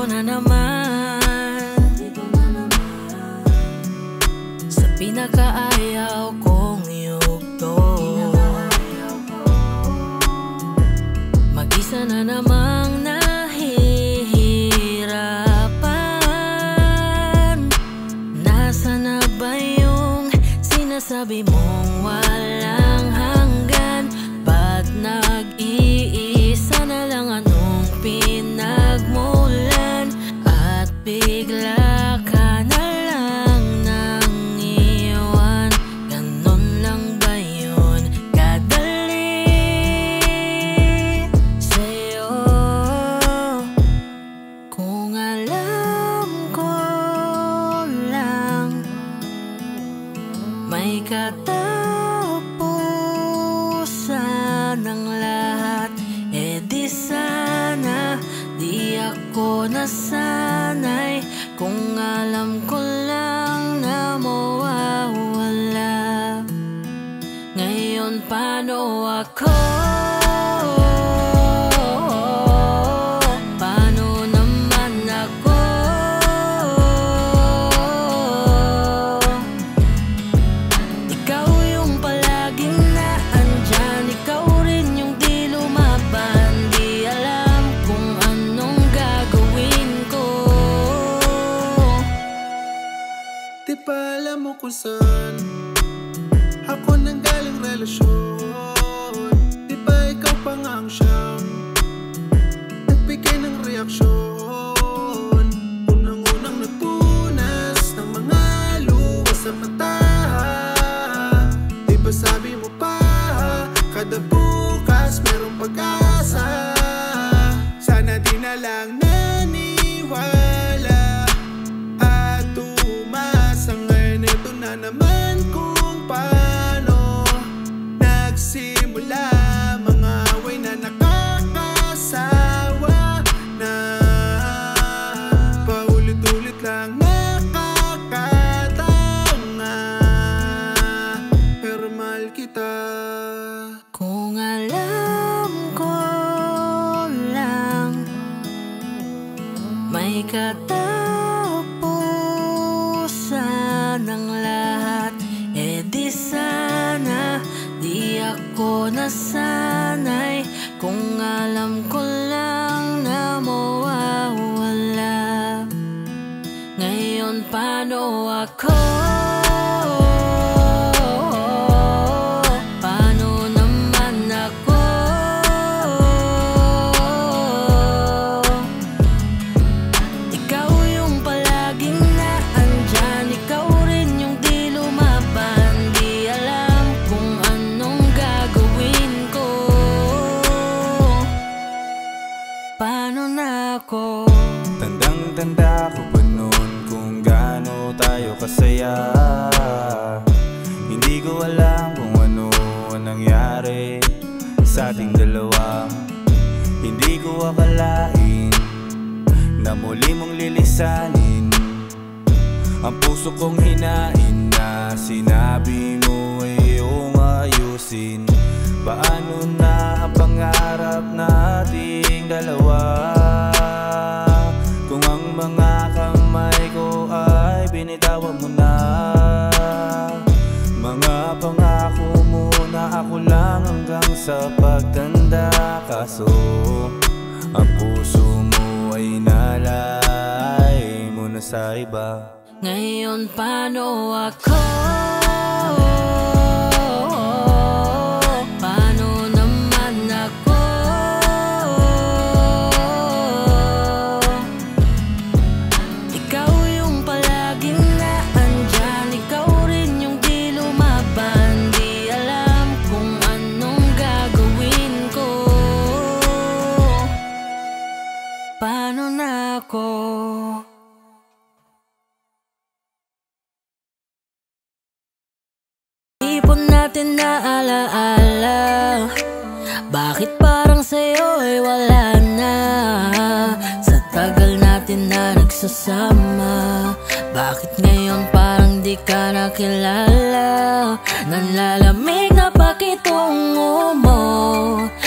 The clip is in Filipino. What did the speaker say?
na naman sa pinakaayaw kong yugto. Mag-isa na namang nahihirapan. Nasa na ba yung sinasabi mong walang hanggan? Ba't nag-iisa na lang? Anong pinagmulan? At bigla ka na lang nang iwan. Ganon lang ba yun kadali sa'yo? Kung alam ko lang may katapusan ng lahat, di sana di ako nasanay. Kung alam ko lang na mawawala, ngayon paano ako? Paano naman ako? Ikaw yung palaging naandyan, ikaw rin yung di lumaban. Di alam kung anong gagawin ko. Di pa alam mo kung saan ako nanggaling relasyon. Di ba ikaw pa nga ang siyang nagbigay ng reaksyon? Unang-unang nagpunas ng mga luha sa mata. Di ba sabi mo pa kada bukas merong pag-asa? Sana di na lang naniwala at umasa. Ngayon ito na naman kung paano nagsimula. Mga away na nakakasawa na paulit-ulit lang nakakatanga. Pero mahal kita. Kung alam ko lang may katapusan ng lahat, di sana di ako nasanay. Kung alam ko lang na mawawala, ngayon paano ako? Paano naman ako? Ikaw yung palaging naandyan, ikaw rin yung di lumaban. Di alam kung anong gagawin ko. Paano na ako? Tandang-tanda ko pa noon kung gaano tayo kasaya. Hindi ko alam kung ano ang nangyari sa ating dalawa. Hindi ko akalain na muli mong lilisanin ang puso kong hinain na sinabi mo ay iyong ayusin. Paano na ang pangarap nating dalawa kung ang mga kamay ko ay binitawan mo na? Mga pangako mo na ako lang hanggang sa pagtanda, kaso ang puso mo ay nalay mo na sa iba. Ngayon paano ako? Paano naman ako? Ikaw yung palaging naandyan, ikaw rin yung di lumaban. Di alam kung anong gagawin ko. Paano na ako? Ipon natin na alaala, bakit parang sa'yo ay wala na? Sa tagal natin na nagsasama, bakit ngayon parang di ka nakilala? Nanlalamig na pakitungo mo,